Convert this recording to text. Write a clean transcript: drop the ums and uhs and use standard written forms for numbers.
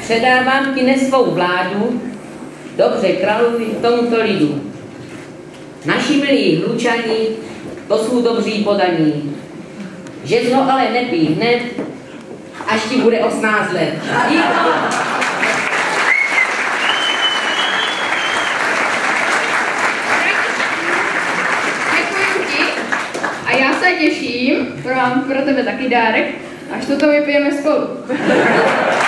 předávám ti svou vládu, dobře králuj tomuto lidu. Naši milí hlučani, to jsou dobří podaní. Žezlo ale nepij hned, až ti bude 18 let. Děkuji ti a já se těším, mám pro tebe taky dárek, až toto vypijeme spolu.